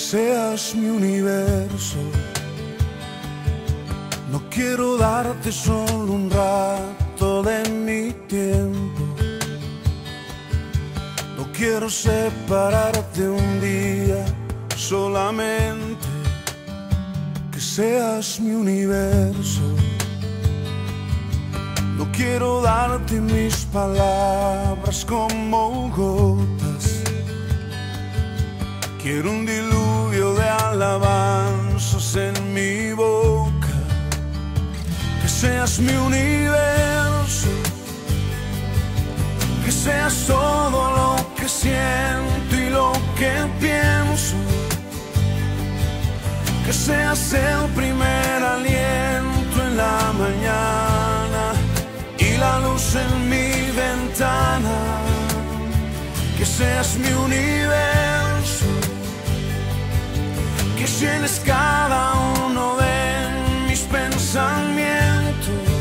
seas mi universo. No quiero darte solo un rato de mi tiempo. No quiero separarte un día, solamente que seas mi universo. No quiero darte mis palabras como gotas. Quiero un diluvio de alabanzas en mi boca. Que seas mi universo. Que seas todo lo que siento y lo que pienso. Que seas el primer aliento en la mañana y la luz en mi ventana. Que seas mi universo. Que llenes cada uno de mis pensamientos.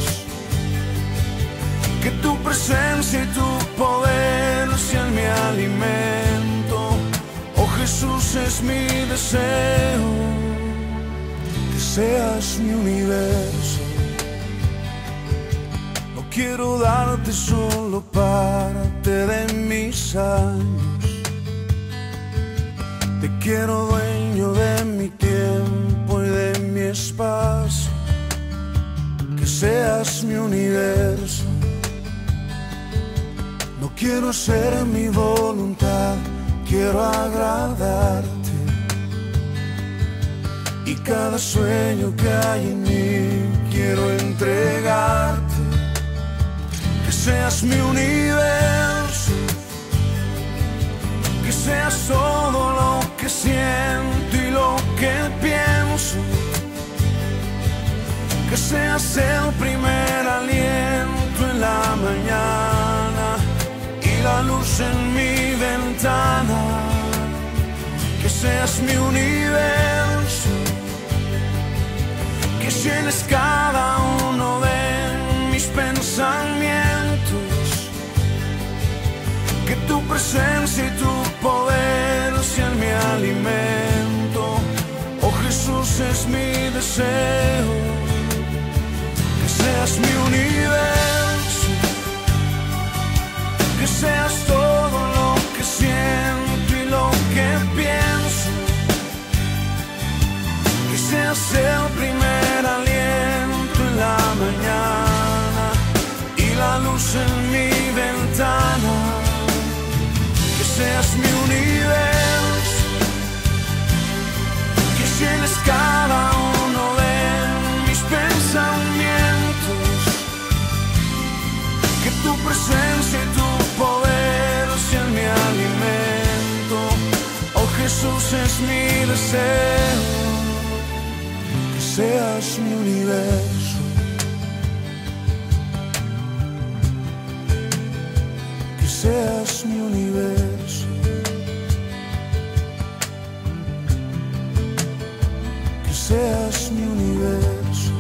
Que tu presencia y tu poder sean mi alimento. Oh Jesús, es mi deseo. Que seas mi universo. No quiero darte solo parte de mis años. Te quiero dueño de mi tiempo y de mi espacio. Que seas mi universo. No quiero hacer mi voluntad, quiero agradarte. Y cada sueño que hay en mí quiero entregarte. Que seas mi universo. Que seas todo lo que siento y lo que pienso. Que seas el primer aliento en la mañana y la luz en mi ventana. Que seas mi universo. Que llenes cada uno de mis pensamientos. Que tu presencia y tu poder sean mi alimento. Oh Jesús, es mi deseo. Que seas mi universo. Que seas todo lo que siento y lo que pienso. Que seas el primer aliento en la mañana y la luz en mi ventana. Que seas mi universo. Que llenes cada uno de mis pensamientos. Que tu presencia y tu poder sean mi alimento. Oh Jesús, es mi deseo. Que seas mi universo. Que seas mi universo. Que seas mi universo.